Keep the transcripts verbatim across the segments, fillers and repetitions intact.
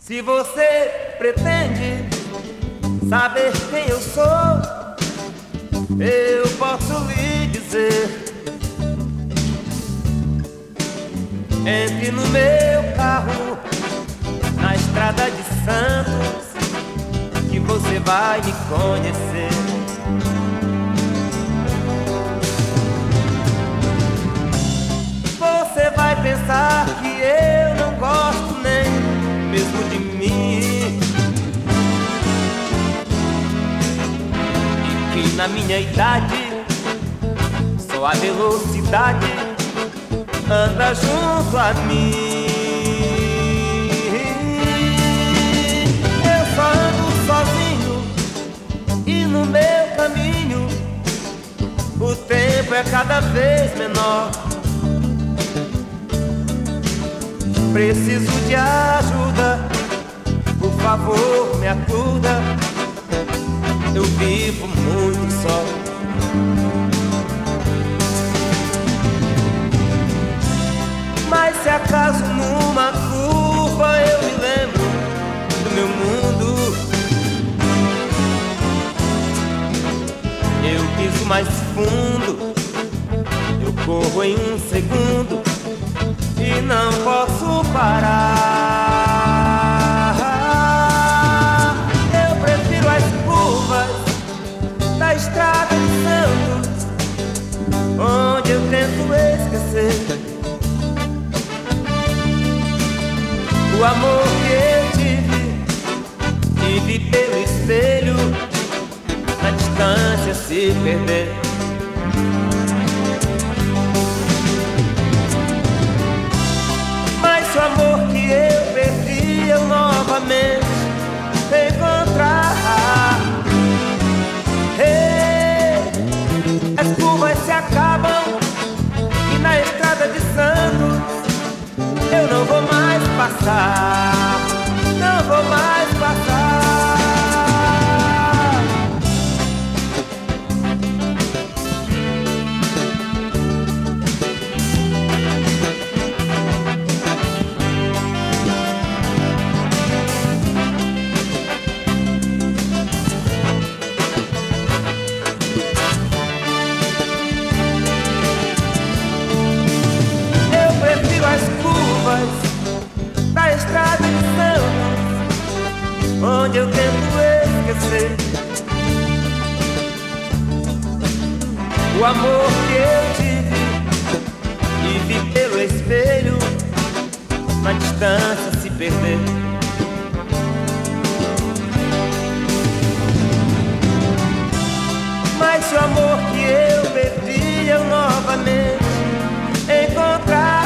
Se você pretende saber quem eu sou, eu posso lhe dizer. Entre no meu carro, na estrada de Santos, que você vai me conhecer. Você vai pensar que eu não gosto nem mesmo de mim, e que na minha idade só a velocidade anda junto a mim. Eu só ando sozinho e no meu caminho o tempo é cada vez menor. Preciso de ajuda, por favor me acuda, eu vivo muito só. Mas se acaso numa curva eu me lembro do meu mundo, eu piso mais fundo, eu corro em um segundo e não posso parar. Eu prefiro as curvas da estrada de Santos, onde eu tento esquecer o amor que eu tive e vi pelo espelho, na distância se perder. O amor que eu perdi eu novamente encontrar. Hey, as curvas se acabam e na estrada de Santos eu não vou mais passar, não vou mais passar. Da estrada de Santos, onde eu tento esquecer o amor que eu tive e vi pelo espelho, na distância se perder. Mas o amor que eu perdi eu novamente encontrar.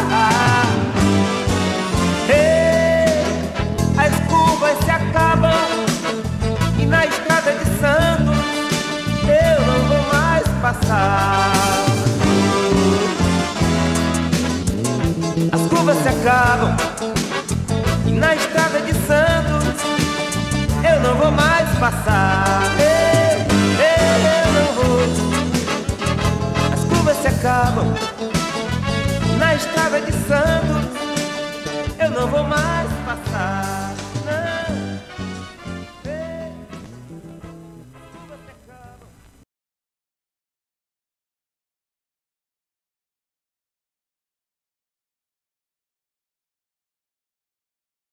Se acabam e na estrada de Santos eu não vou mais passar. As curvas se acabam e na estrada de Santos eu não vou mais passar. Eu, eu, eu não vou. As curvas se acabam e na estrada de Santos eu não vou mais